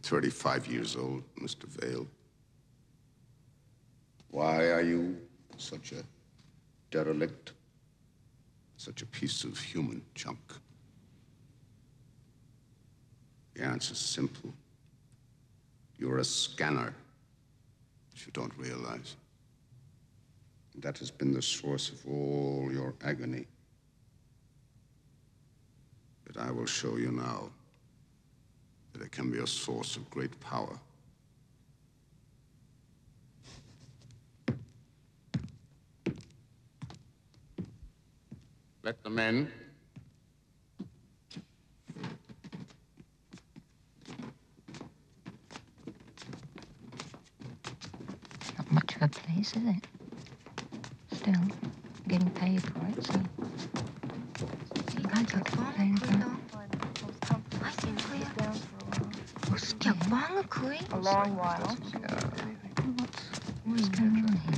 35 years old, Mr. Vale. Why are you such a derelict, such a piece of human junk? The answer's simple. You're a scanner, which you don't realize. That has been the source of all your agony. But I will show you now that it can be a source of great power. Let them in. Not much of a place, is it? Still, getting paid for it, so... A long while. What's going on here?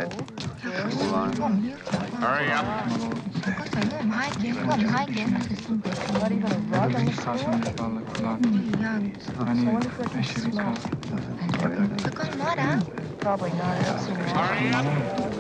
Hurry up. Not even a rug on the floor? I wonder if it can smell. Probably not. I don't see any. Hurry up.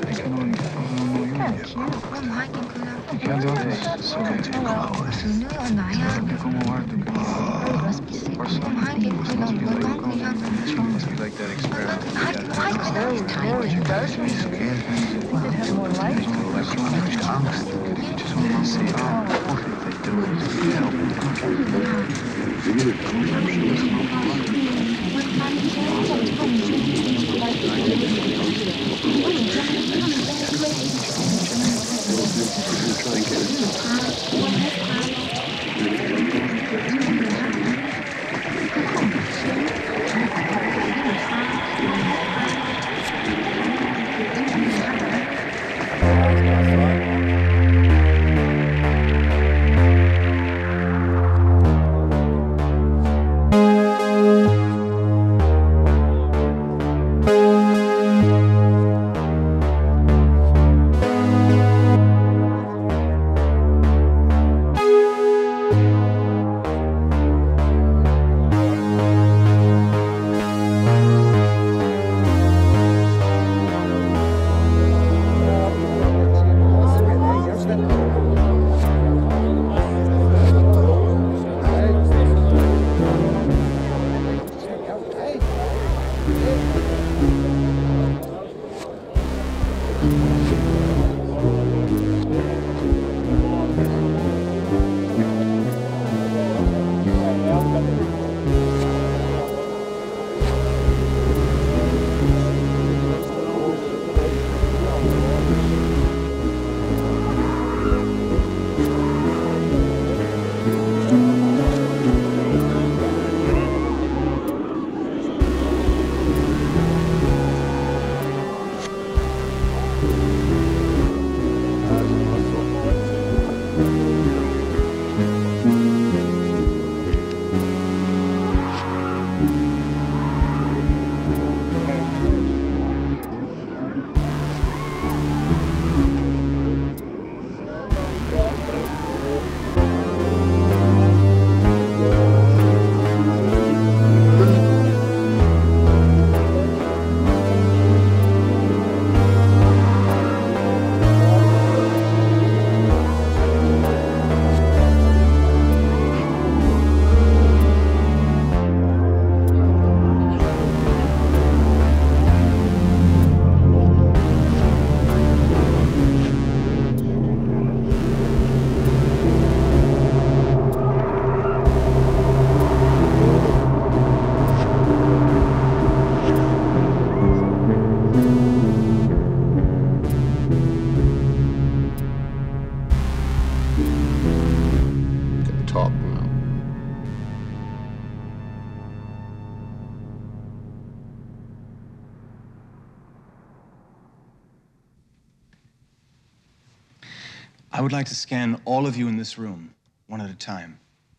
I would like to scan all of you in this room, one at a time.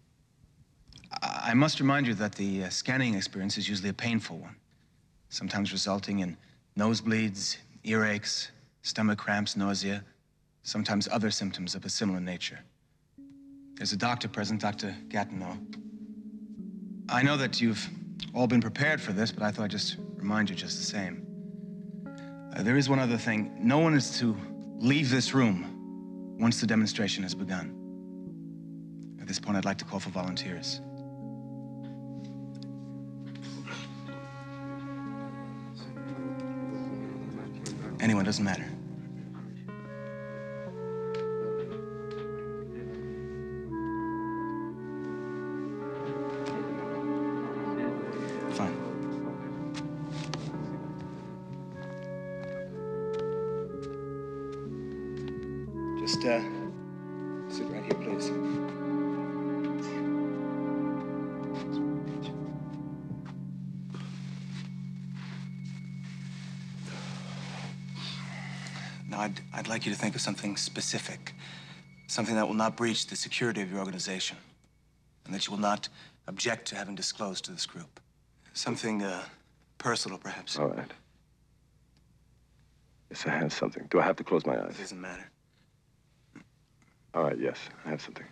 I must remind you that the scanning experience is usually a painful one, sometimes resulting in nosebleeds, earaches, stomach cramps, nausea, sometimes other symptoms of a similar nature. There's a doctor present, Dr. Gatineau. I know that you've all been prepared for this, but I thought I'd just remind you just the same. There is one other thing. No one is to leave this room once the demonstration has begun. At this point, I'd like to call for volunteers. Anyone, doesn't matter. Fine. Just, sit right here, please. Now, I'd like you to think of something specific, something that will not breach the security of your organization, and that you will not object to having disclosed to this group. Something, personal, perhaps. All right. Yes, I have something. Do I have to close my eyes? It doesn't matter. All right, yes, I have something.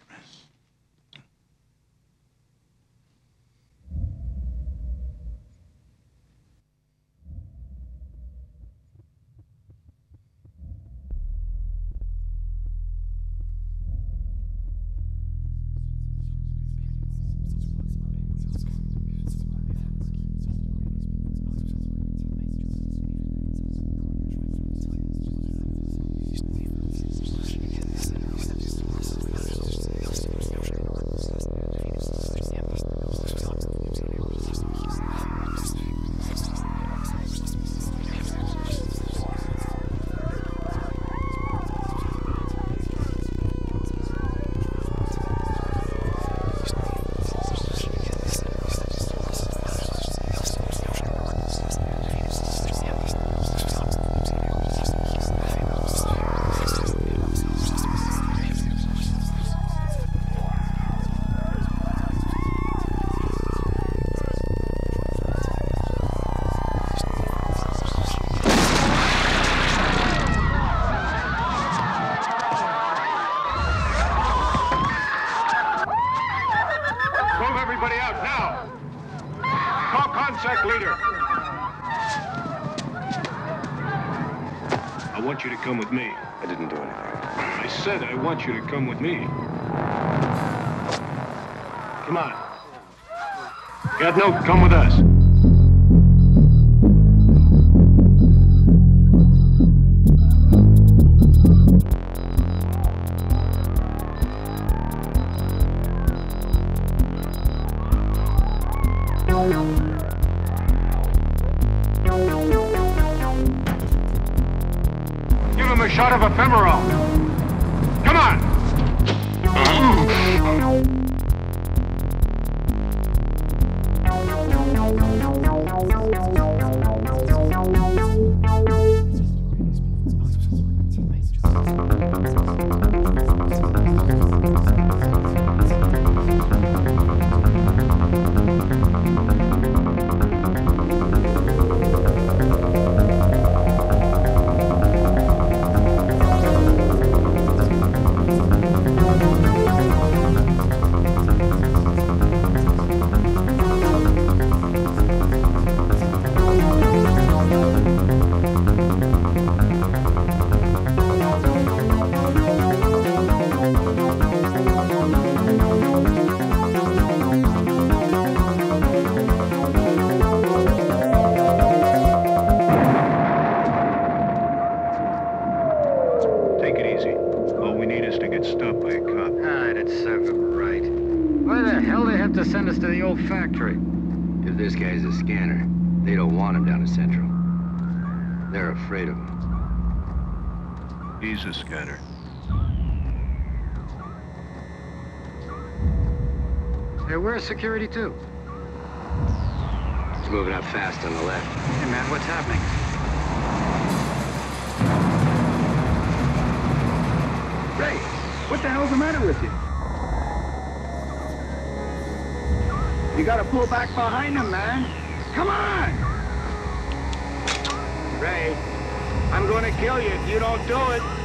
I want you to come with me. I didn't do anything. I said I want you to come with me. Come on. Got no, come with us. Give him a shot of ephemeral. Come on! Take it easy. All we need is to get stopped by a cop. It'd serve him right. Why the hell they have to send us to the old factory? If this guy's a scanner, they don't want him down at Central. They're afraid of him. He's a scanner. Hey, where's security too? He's moving up fast on the left. Hey man, what's happening? Ray, what the hell's the matter with you? You gotta pull back behind him, man. Come on! Ray, I'm gonna kill you if you don't do it.